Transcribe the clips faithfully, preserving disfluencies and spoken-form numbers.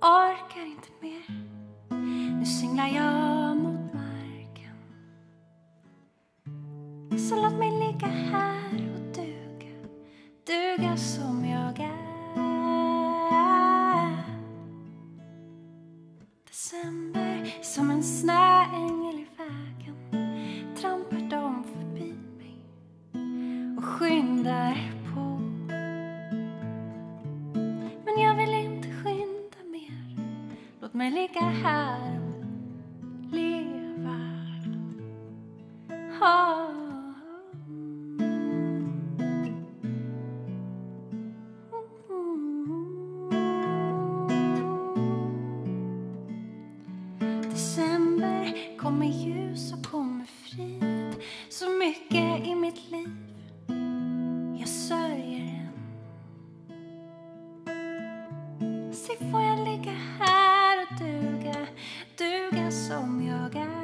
orkar inte mer. Nu singlar jag mot marken. Så låt mig ligga här och duga, duga som jag är. December som en snöängel i vägen trampar de förbi mig och skyndar på. Men jag vill inte skynda mer. Låt mig ligga här och leva. Oh. December kommer ljus och kommer frid. Så mycket i mitt liv jag sörjer än. Så får jag ligga här och duga, duga som jag är.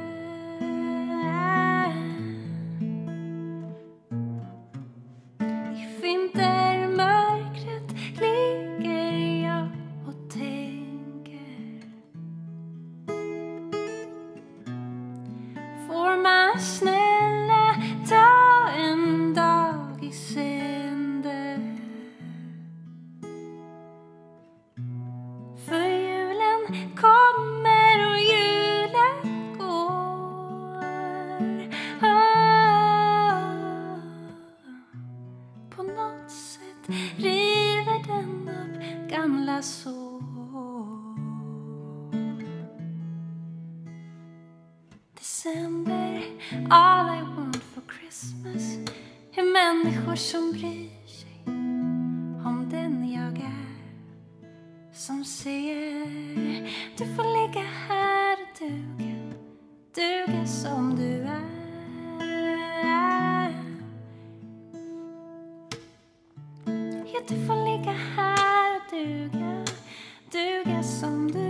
I vintermörkret ligger jag och tänker. Får man snälla ta en dag i sänder? För julen kommer och julen går. Ah, på något sätt river den upp gamla sår. December, all I want for Christmas är människor som bryr sig om den jag är. Som säger, du får ligga här och duga, duga som du är. Ja, du får ligga här och duga, duga som du är.